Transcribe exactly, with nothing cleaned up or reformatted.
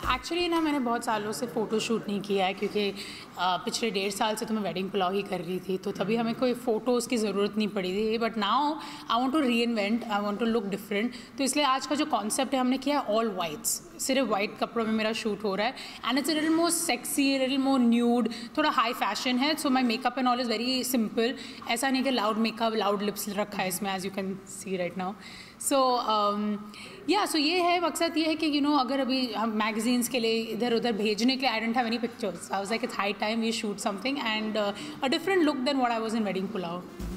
Actually ना मैंने बहुत सालों से फ़ोटो शूट नहीं किया है, क्योंकि पिछले डेढ़ साल से तो मैं वेडिंग पुलाव ही कर रही थी, तो तभी हमें कोई फ़ोटोज़ की ज़रूरत नहीं पड़ी थी। But now I want to reinvent, I want to look different. तो इसलिए आज का जो कॉन्सेप्ट है हमने किया है ऑल वाइट्स, सिर्फ वाइट कपड़ों में मेरा शूट हो रहा है। And it's a little more sexy, little more nude, थोड़ा हाई फैशन है। So my makeup and all is very simple. ऐसा नहीं कि लाउड मेकअप, लाउड लिप्स रखा है इसमें, as you can see right now. So yeah so ये है, मकसद ये है कि यू नो अगर अभी हम मैगजीन्स के लिए इधर उधर भेजने के लिए I don't have any pictures, I was like it's high time we shoot something and a different look then what I was in wedding pulao.